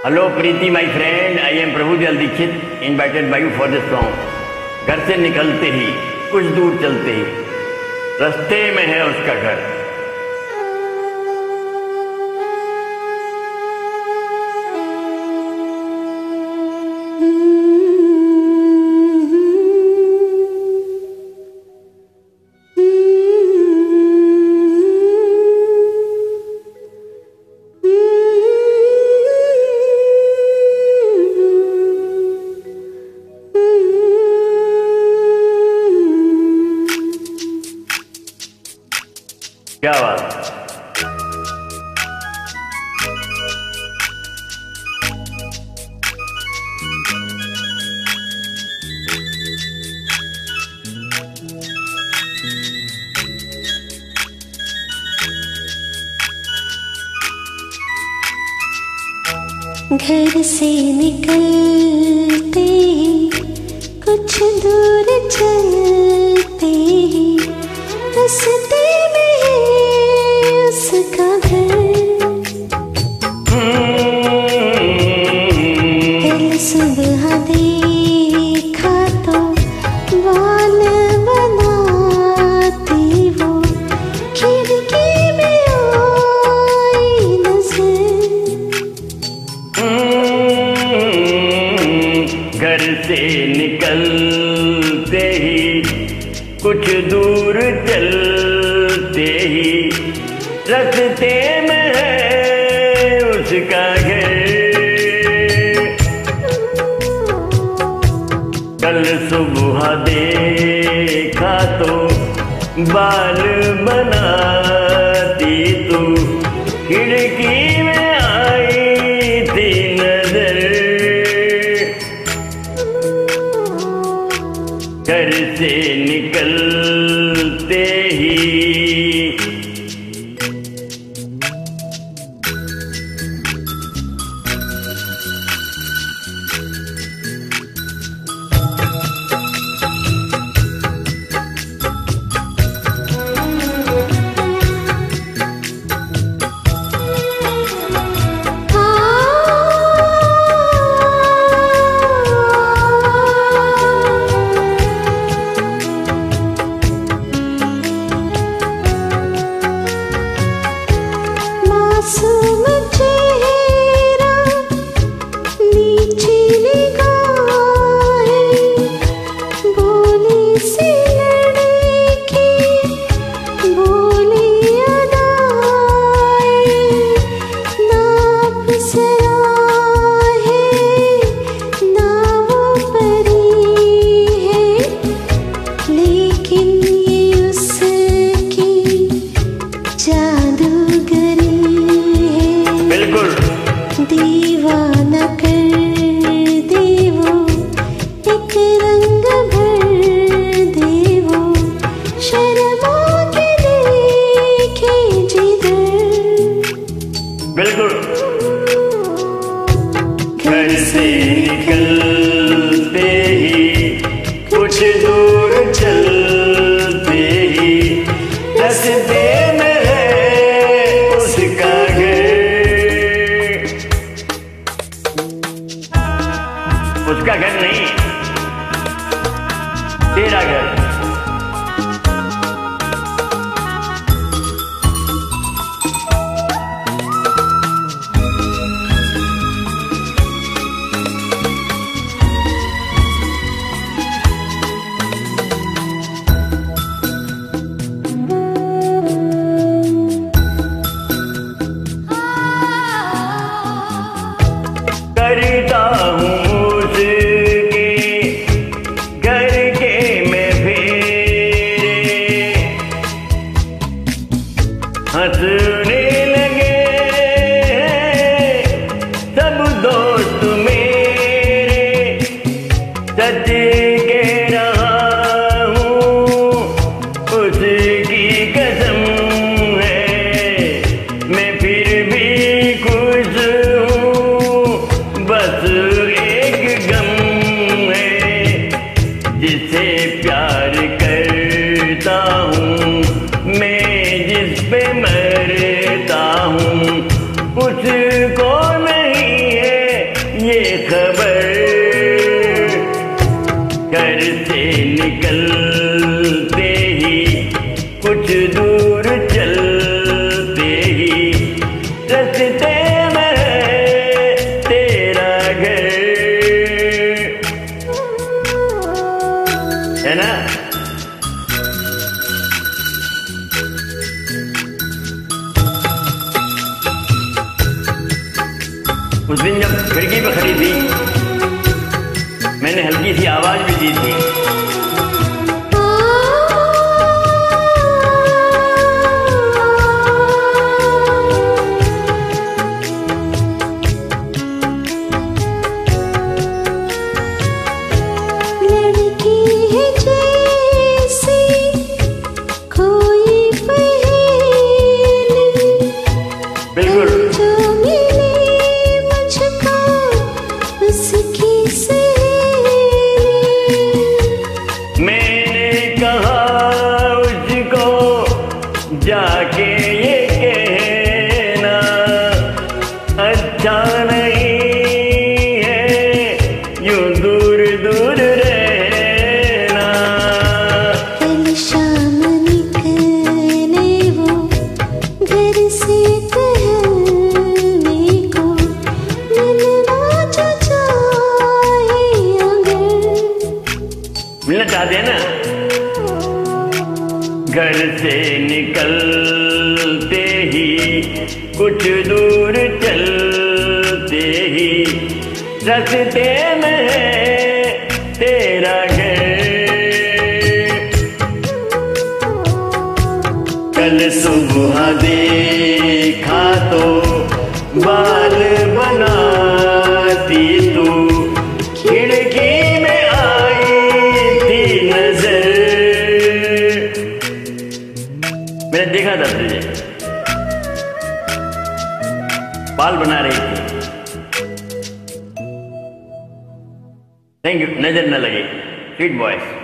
Hello Preeti my friend, I am Prabhudayal Dikshit invited by you for this song. घर से निकलते ही कुछ दूर चलते ही रास्ते में है उसका घर। क्या बात। घर से निकलते ही कुछ दूर चलते ही रास्ते में है उसका घर। कल सुबह देखा तो बाल बनाती वो खिड़की में आई नजर। घर से निकलते ही कुछ दूर चलते ही रास्ते में है उसका घर। कल सुबह देखा तो बाल बनाती तू खिड़की में आई थी नजर। घर से निकलते ही मासूम चेहरा नीचे निगाहें बोली सी लड़की बोली अदाएं ना अप्सरा है ना वो परी है लेकिन ये उसकी जादूगरी है। बिल्कुल दीवाना कर दे वो एक रंग भर दे वो शर्मा के देखे जिधर। बिल्कुल घर से निकलते ही कुछ दूर चलते ही रास्ते में है उसका घर। उसका घर नहीं, तेरा घर। करता हूँ उसके घर के मैं फेरे, हंसने लगे सब दोस्त मेरे। सच कह रहा हूँ उसकी कसम है, मैं फिर भी खुश हूँ। बस एक गम है, जिसे प्यार करता हूँ मैं, जिस पे मरता हूँ उसको नहीं है खबर, घर से निकलते ही कुछ दूर चलते ही रास्ते में तेरा घर, है ना। उस दिन जब खिड़की पर खड़ी थी, मैंने हल्की सी आवाज भी दी थी। लड़की है जैसे कोई पहेली, बिल्कुल जो मिले मुझको उसकी सहेली। मैंने कहा उसको जाके ये कहना अच्छा नहीं है यूं दूर दूर रहना। कल शाम निकले वो घर से टहलने को, मिलना जो चाहे अगर। मिलना चाहते हैं ना। घर से निकलते ही कुछ दूर चलते ही रास्ते में है तेरा घर। कल सुबह देखा तो बाल बनाती तू, खिड़की में आई थी नजर। मैंने देखा था तुझे, बाल बना रही थी। थैंक यू, नजर न लगे, स्वीट बॉय।